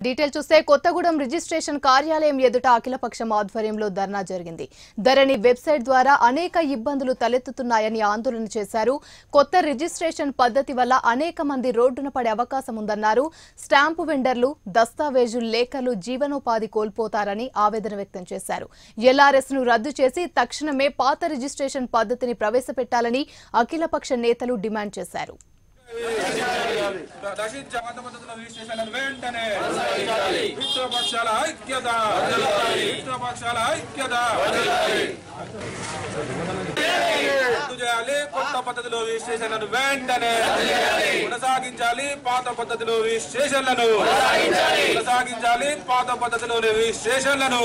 Detail చూస్తే Kothagudem registration కార్యాలయం ఎదుట అఖిలపక్షం ఆధ్వర్యంలో ధర్నా జరిగింది. ధరణి వెబ్సైట్ ద్వారా అనేక ఇబ్బందులు తలెత్తుతున్నాయని ఆందోళన చేశారు. కొత్త రిజిస్ట్రేషన్ పద్ధతి వల్ల అనేక మంది రోడ్డున పడే అవకాశం ఉందన్నారు. స్టాంపు వెండర్లు, దస్తావేజులు లేఖలు జీవనోపాధి కోల్పోతారని ఆవేదన వ్యక్తం చేశారు. ఎల్ఆర్ఎస్ ను రద్దు చేసి తక్షణమే పాత రిజిస్ట్రేషన్ పద్ధతిని ప్రవేశపెట్టాలని అఖిలపక్ష నేతలు డిమాండ్ చేశారు. కొత్త పద్ధతిలో రిజిస్ట్రేషన్లను వెంటనే కొనసాగించాలి. పాత పద్ధతిలో రిజిస్ట్రేషన్లను కొనసాగించాలి. పాత పద్ధతిలో రిజిస్ట్రేషన్లను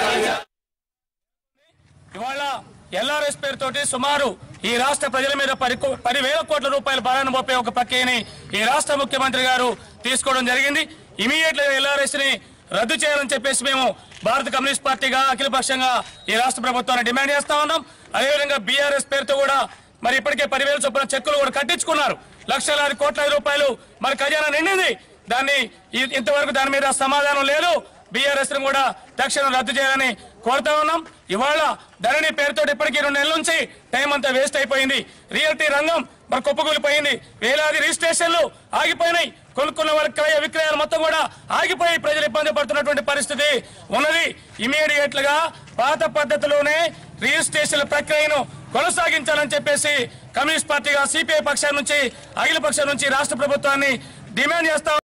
ఇవాళ ఎల్ఆర్ఎస్ పేరుతోటి సుమారు ఈ రాష్ట్ర ప్రజల మీద 10,000 కోట్ల రూపాయల భారాన్ని మోపే ఒక ప్రక్రియని ఈ రాష్ట్ర ముఖ్యమంత్రి గారు తీసుకోవడం జరిగింది. ఇమీడియట్ గా ఎల్ఆర్ఎస్ ని రద్దు చేయాలని చెప్పేసి మేము భారత కమ్యూనిస్ట్ పార్టీగా అఖిలపక్షంగా ఈ రాష్ట్ర ప్రభుత్వాన్ని డిమాండ్ చేస్తా ఉన్నాం. అదేవిధంగా బీఆర్ఎస్ పేరుతో కూడా మరి ఇప్పటికే 10,000 చొప్పున చెక్కులు కూడా కట్టించుకున్నారు. లక్షలాది కోట్ల రూపాయలు మరి ఖజానా నిండింది. దాన్ని ఇంతవరకు దాని మీద సమాధానం లేదు. బీఆర్ఎస్ ను కూడా తక్షణం రద్దు చేయాలని కోరుతా ఉన్నాం. ఇవాళ ధరణి పేరుతో ఇప్పటికీ 2 నెలల నుంచి టైం అంతా వేస్ట్ అయిపోయింది. రియల్టీ రంగం మరి కుప్పకూలిపోయింది. వేలాది రిజిస్ట్రేషన్లు ఆగిపోయినాయి. కొనుక్కున్న వారి క్రయ విక్రయాలు మొత్తం కూడా ఆగిపోయి ప్రజలు ఇబ్బంది పడుతున్నటువంటి పరిస్థితి ఉన్నది. ఇమీడియట్ గా పాత పద్ధతిలోనే రిజిస్ట్రేషన్ ప్రక్రియను కొనసాగించాలని చెప్పేసి కమ్యూనిస్ట్ పార్టీగా సిపిఐ పక్షం నుంచి అఖిల పక్షం నుంచి రాష్ట్ర ప్రభుత్వాన్ని డిమాండ్ చేస్తా